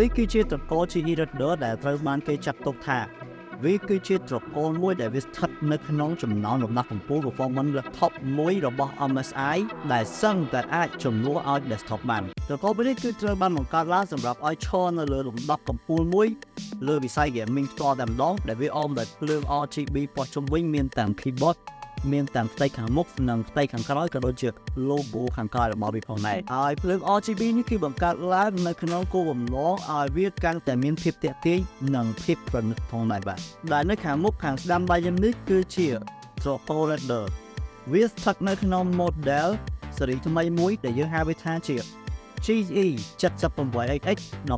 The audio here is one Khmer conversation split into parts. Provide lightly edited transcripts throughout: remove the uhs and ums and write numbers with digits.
គឺជាត្រកូល GE Raider ដែលត្រូវបានគេចាត់ទុកថាវាគឺជាត្រកូលមួយដែលវាស្ថិតនៅក្នុងចំណោមលំដាប់កម្ពស់ performance laptop មួយរបស់ MSI ដែលសឹងតែអាចជំនួសឲ្យ desktop បានត្រកូលនេះគឺត្រូវបានបង្កើតឡើងសម្រាប់ឲ្យឈរនៅលើលំដាប់កម្ពស់មួយលើវិស័យ gaming ផ្ទាល់តែម្ដងដែលវាអមដោយភ្លើង RGB ព័ទ្ធជុំវិញមានទាំង keyboard មានទាំងផ្ទៃខាងមុខនិងផ្ទៃខាងក្រោយក៏ដូចជា logo ខាងក្រោយរបស់វាផងដែរហើយភ្លើង RGB នេះគឺបង្កើតឡើងនៅក្នុងគោលបំណងឲ្យវាកាន់តែមានភាពទាក់ទាញនិងភាពប្រណិតផងដែរបាទដែលនៅខាងមុខខាងស្ដាំដៃខ្ញុំនេះគឺជាត្រកូល Raider វាស្ថិតនៅក្នុង model ស៊េរីថ្មីមួយដែលយើងហៅវាថាជា GE78HX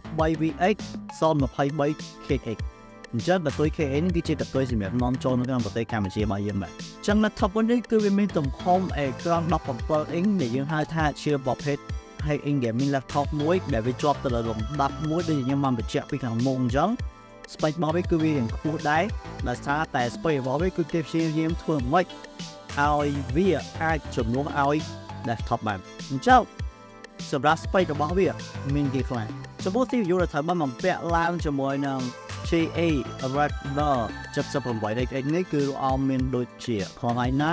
𝗖𝗿𝗿𝗀𝗵𝗿𝗀𝗺 អញ្ចឹងកតុយ KA នេះគឺជាកតុយសម្រាប់នាំចូលនៅក្នុងប្រទេសកម្ពុជារបស់យើងបាទអញ្ចឹង laptop នេះគឺវាមានទំហំអេក្រង់ 17 អ៊ីងដែលយើងហៅថាជាប្រភេទ high end gaming laptop មួយដែលវាជាប់ទៅលើលំដាប់មួយដូចខ្ញុំបានបញ្ជាក់ពីខាងមុខអញ្ចឹង spec របស់វាគឺវាយ៉ាងខ្ពស់ដែរដោយសារតែ spec របស់វាគឺគេព្យាយាមធ្វើម៉េចឲ្យវាអាចជំនួសឲ្យ desktop បានអញ្ចឹងសម្រាប់ spec របស់វាមានគេខ្លះចំពោះ CPU ដែលត្រូវបានបំពាក់ឡើងជាមួយនឹងGE Raider 78HX នេះគឺអមមានដូចជា Core i9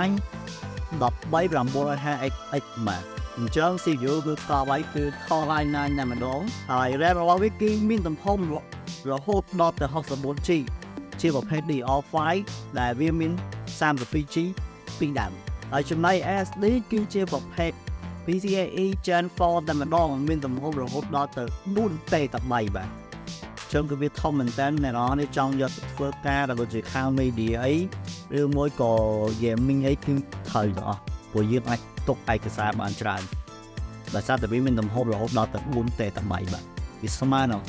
𝗖𝗿𝗵𝗿𝗀𝗺 បាទអញ្ចឹង CPU គឺតបឲ្យគឺ Core i9 តែម្ដងហើយ RAM របស់វាគឺមានទំហំរហូតដល់ទៅ 64GB ជាប្រភេទ DDR5 ដែលវាមាន 32GB ពីរដើមហើយចំណែក SSD គឺជាប្រភេទ PCIe Gen 4 តែម្ដងមានទំហំរហូតដល់ទៅ 4TB បាទចឹងគឺវាធំមែនតើអ្នកនរនេះចង់យកទៅធ្វើការដល់ជាខាង media អីឬមួយក៏ gaming អីគឺត្រូវទាំងអស់ព្រោះយើងអាចទុកឯកសារបានច្រើនដោយសារតែវាមានទំហំរហូតដល់ទៅ 4TB បាទវាស្មើនឹង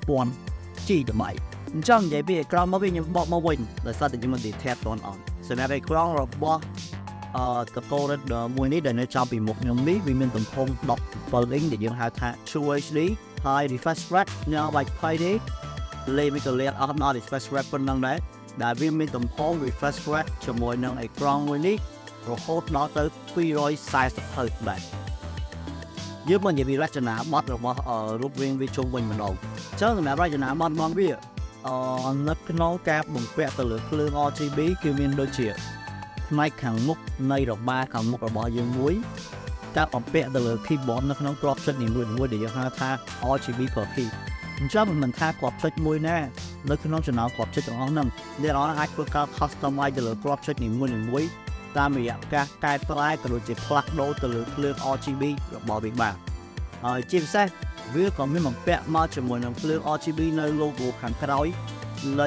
4000GB អញ្ចឹងនិយាយពីអេក្រង់មកវិញខ្ញុំបកមកវិញដោយសារតែខ្ញុំមិន detail តន់អត់សម្រាប់អេក្រង់របស់ត្រកូល Raider មួយនេះដែលនៅចំពីមុខខ្ញុំនេះវាមានទំហំ 17 អ៊ីងដែលយើងហៅថា Full HD ហើយ refresh rate នៅបាច់20នេះលេខវាក៏លេខអត់ដល់ refresh rate ប៉ុណ្ណឹងដែរដែលវាមានទំហំ refresh rate ជាមួយនឹងអេក្រង់មួយនេះរហូតដល់ទៅ 240 Hz បាទយើងមកនិយាយពីរចនាប័ទ្មរបស់រូបរាងវាជុំវិញម្ដងអញ្ចឹងសម្រាប់រចនាប័ទ្មរបស់វានៅក្នុងការបំពាក់ទៅលើភ្លើង RGB គឺមានដូចជាផ្នែកខាងមុខនៃរបាខាងមុខរបស់យើងមួយការបំពាក់ទៅលើ keyboard នៅក្នុងក្របចុចនីមួយៗដែលយើងហៅថា RGB per key អញ្ចឹងមិនថាក្របចុចមួយណានៅក្នុងចំណោមក្របចុចទាំងអស់ហ្នឹងអ្នកនរអាចធ្វើការ customize ទៅលើក្របចុចនីមួយៗតាមរយៈការកែប្រែក៏ដូចជាផ្លាស់ប្ដូរទៅលើភ្លើង RGB របស់វាបានហើយជាពិសេសវាក៏មានបំពាក់មកជាមួយនឹងភ្លើង RGB នៅ logo ខាងក្រោយនៃ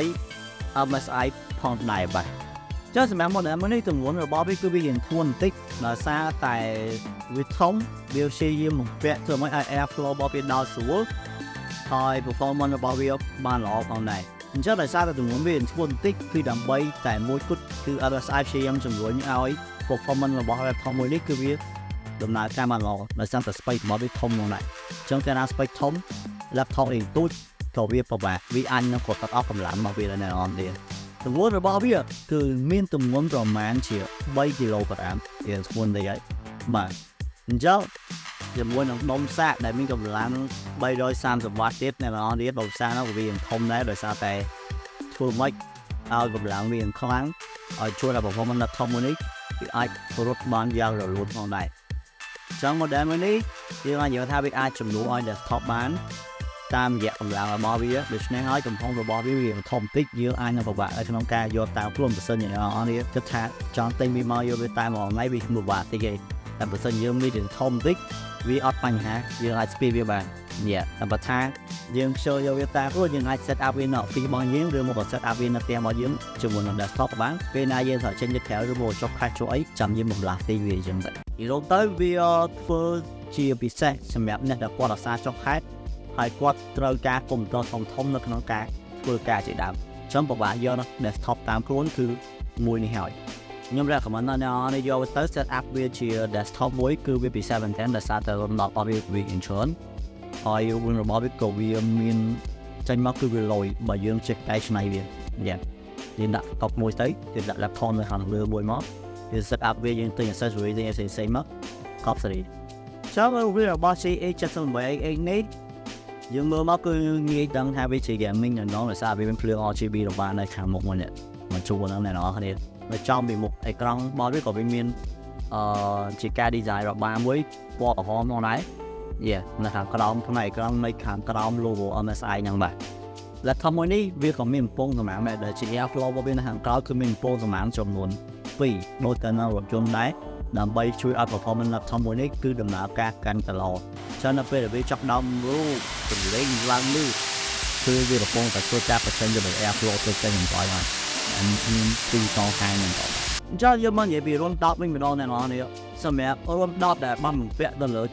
MSI ផងដែរបាទចុះសម្រាប់ model មួយនេះទម្ងន់របស់វាគឺវាយ៉ាងធន់បន្តិចដោយសារតែវាធំវាព្យាយាមបំពាក់ធ្វើឲ្យ air flow របស់វាដល់ស្រួលហើយ performance របស់វាបានល្អផងដែរអញ្ចឹងដោយសារតែទម្ងន់វាធន់បន្តិចគឺដើម្បីតែមួយគត់គឺ MSI ព្យាយាមជំរុញឲ្យ performance របស់ laptop មួយនេះគឺវាដំណើរការបានល្អដោយសារតែ space របស់វាធំផងដែរអញ្ចឹងកាលណា space ធំ laptop អីទូចក៏វាពិបាកវាអាចនឹងប្រកាសអស់កម្លាំងរបស់វាដែរអត់ទេទម្ងន់របស់វាគឺមានទម្ងន់ប្រមាណជា3 kg វាធ្ងន់តិចហើយបាទអញ្ចឹងជាមួយនឹងដុំសាកដែលមានកម្លាំង330 W ទៀតអ្នកនរនេះដុំសាកនោះវាធំដែរដោយសារតែធ្វើម៉េចឲ្យកម្លាំងវាខ្លាំងឲ្យជួយឲ្យ performance laptop មួយនេះវាអាចរត់បានយ៉ាងរលូនផងដែរអញ្ចឹង model មួយនេះយើងអាចនិយាយថាវាអាចជំនួសឲ្យ desktop បានតាមរយៈកម្លាំងរបស់វាដូច្នេះហើយទំហំរបស់វាវាធំបន្តិចយើងអាចនឹងពិបាកនៅក្នុងការយកតាមខ្លួនបើសិនជាអ្នកនរនេះគិតថាចង់ទិញវាមកយកវាតាមមួយថ្ងៃវាពិបាកតិចទេតែបើសិនយើងមានធំបន្តិចវាអត់បញ្ហាយើងអាចស្ពីវាបានតែបើថាយើងចូលយកវាតាមខ្លួនយើងអាច set up វានៅពីរបស់យើងឬមក set up វានៅផ្ទះរបស់យើងជាមួយនឹង desktop បានពេលណាយើងត្រូវចេញទៅក្រៅឬមកចុះខែចូលអីចាំយើងបំលាស់ទីវាអញ្ចឹងទៅពីរងទៅវាធ្វើជាពិសេសសម្រាប់អ្នកដែលគាត់អាសាចុះខែហើយគាត់ត្រូវការកុំព្យូទ័រធំៗនៅក្នុងការធ្វើការជាដើមអញ្ចឹងពិបាកយក desktop តាមខ្លួនគឺមួយនេះហើយខ្ញុំ recommend ដល់អ្នកនេះយកទៅ set up វាជា desktop មួយគឺវាពិសេសមែនទែនដោយសារតែរំដោតរបស់វា insurance ហើយរបស់វាក៏វាមានចេញមកគឺវាលយបើយើងចេះកែច្នៃវាយើងដាក់ top មួយទៅយើងដាក់ laptop នៅខាងលើមួយមកយើង set up វាយើងទិញ accessory ទិញផ្សេងៗមក copy ចាំវារបស់ GE78HX នេះយើងមើលមកគឺងាយដឹងថាវាជា gaming នៅក្នុងដោយសារវាមានភ្លើង RGB របស់នៅខាងមុខមកនេះមកជួបហ្នឹងអ្នកនរគ្នានៅចំពីមុខអេក្រង់របស់វាក៏វាមានជាការ design របស់មួយពណ៌ក្រហមផងដែរនៅខាងក្រោមផ្នែកអេក្រង់នៅខាងក្រោម logo MSI ហ្នឹងបាទ laptop មួយនេះវាក៏មានកំប៉ុងសម្រាប់ដែលជា airflow របស់វានៅខាងក្រោយគឺមានកំប៉ុងសម្រាប់ចំនួន2ដូចទៅនៅរថយន្តដែរដើម្បីជួយឲ្យ performance laptop មួយនេះគឺដំណើរការកាន់តែល្អចឹងនៅពេលដែលវាចាប់ដើមរូបសម្លេងឡើងលឺគឺវាកំពុងតែធ្វើការបញ្ចេញទៅ airflow ទៅចេញបន្តហើយមានពីរតខាងហ្នឹងចុះយើងមកនិយាយពីรุ่น 10 វិញម្ដងអ្នកនរនេះសម្រាប់รุ่น 10 ដែលបានបំពាក់ទៅលើ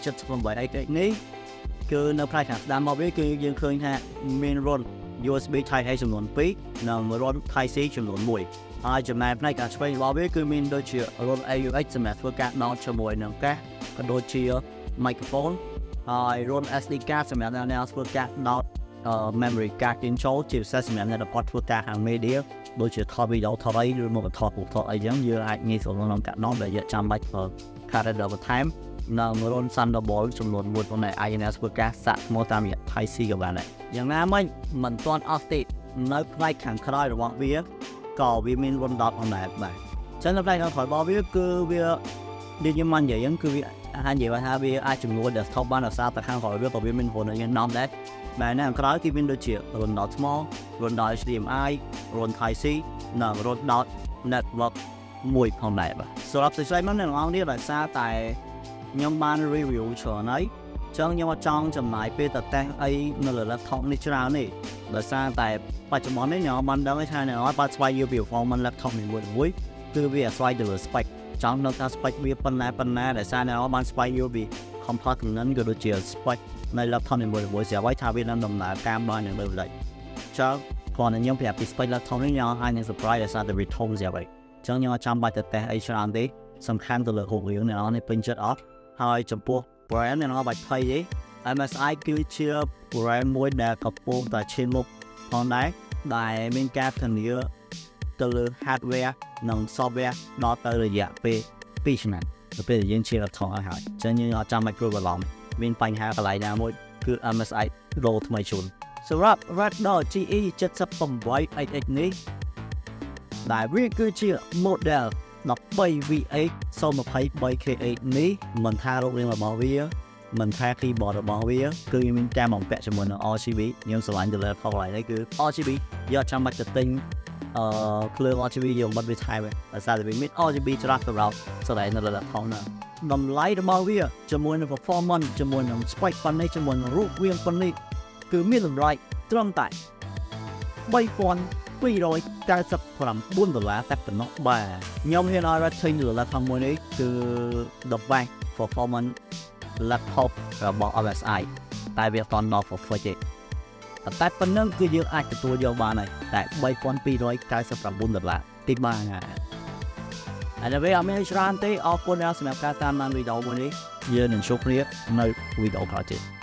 GE78HX នេះគឺនៅផ្នែកខាងស្ដាំរបស់វាគឺយើងឃើញថាមានรุ่น USB Type A ចំនួន2និងรุ่นType C ចំនួន1ហើយចំណែកផ្នែកខាងឆ្វេងរបស់វាគឺមានដូចជាรุ่นAUX សម្រាប់ធ្វើការដោតជាមួយនឹងកាសក៏ដូចជា microphone ហើយรุ่นSD card សម្រាប់អ្នកធ្វើការដោតmemory card ចេញចូលជាពិសេសសម្រាប់អ្នកដែលគាត់ធ្វើការខាង media ដូចជាថតវីដេអូថតអីឬមកថតរូបថតអីចឹងយើងអាចងាយស្រួលក្នុងការដោតដែលយើងចាំបាច់ធ្វើ character បន្ថែមនៅรุ่น Thunderbolt ចំនួន1ផងដែរ INS ធ្វើការសាក់មកតាមរយៈ Type C ក៏បានដែរយ៉ាងណាមិញមិនទាន់អស់ទេនៅផ្នែកខាងក្រោយរបស់វាក៏វាមានรุ่น 10 ផងដែរបាទចឹងនៅផ្នែកខាងក្រោយរបស់វាគឺវាដូចខ្ញុំបាននិយាយហ្នឹងគឺវាអាចនិយាយថាវាអាចជំនួយ desktop បានដោយសារតែខាងក្រោយវាក៏វាមានรุ่นឲ្យយើងដំដែរបាទនៅខាងក្រោយគឺមានដូចជាรุ่น small รุ่น HDMI รุ่น Type C និងรุ่น network មួយផងដែរបាទសម្រាប់ស្អីមកអ្នកនរនេះដោយសារតែខ្ញុំបាន review ច្រើនហើយចឹងខ្ញុំអត់ចង់ចំណាយពេលទៅតេស្តអីនៅលើ laptop នេះច្រើនទេដោយសារតែបច្ចុប្បន្ននេះខ្ញុំបានដឹងថាអ្នកនរបានស្វែងយល់ពី performance laptop នីមួយៗគឺវាអាស្រ័យទៅលើ spec ចង់ដឹងថា spec វាប៉ុណ្ណាដោយសារអ្នកនរបានស្វែងយល់ពី component ក៏ដូចជា spec នៃ laptop នីមួយៗស្រាប់ហើយថាវានឹងដំណើរការបានយ៉ាងដូចម្ដេចចឹងគ្រាន់តែខ្ញុំប្រាប់ពី spec laptop នេះខ្ញុំអាចនឹង surprise ដោយសារតែវាធំស្រាប់ហើយចឹងខ្ញុំអត់ចាំបាច់ទៅតេស្តអីច្រើនទេសំខាន់ទៅលើរូបរាងអ្នកនរនេះពេញចិត្តអត់ហើយចំពោះ brand អ្នកនរបាច់ភ័យទេ MSI គឺជា brand មួយដែលកំពុងតែឈានមុខផងដែរដែលមានការធានាទៅលើ hardware និង software ដល់ទៅរយៈពេល2ឆ្នាំទៅពេលយើងឈានដល់ថងហើយចឹងយើងអត់ចាំបាច់ព្រួយបារម្ភមានបញ្ហាកន្លែងណាមួយគឺ MSI រោថ្មីជូនសម្រាប់ Radar GE78HX នេះដែលវាគឺជា model 𝒬𝗿𝗿𝗂𝗵𝗿នេះមិនថារូបរាងរបស់វាមិនថា keyboard របស់វាគឺមានការបំពាក់ជាមួយនឹង RGB ខ្ញុំស្រឡាញ់ទៅលើ color នេះគឺ RGB យកចាំបាច់ទៅទិញភ្លើង RGB យើងបិទវាថែមដោយសារតែវាមាន RGB ច្រើនសម្រាប់ស្ដែងនៅលើ laptop ណាតម្លៃរបស់វាជាមួយនឹង performance ជាមួយនឹង spec ប៉ុណ្ណេះជាមួយនឹងរូបរាងប៉ុណ្ណេះគឺមានតម្លៃត្រឹមតែ$3,299 តែប៉ុណ្ណោះបាទខ្ញុំហ៊ានឲ្យ rating លើ laptop មួយនេះគឺ the best performance laptop របស់ MSI តែវាអត់ដល់ perfect ទេតែប៉ុណ្្នឹងគឺយើងអាចទទួលយកបានហើយតែ$3,299ទីបានហើយហើយវាអត់មានច្រើនទេអរគុណសម្រាប់ការតាមដានវីដេអូមួយនេះយើងនឹងជួបគ្នានៅវីដេអូក្រោយទៀត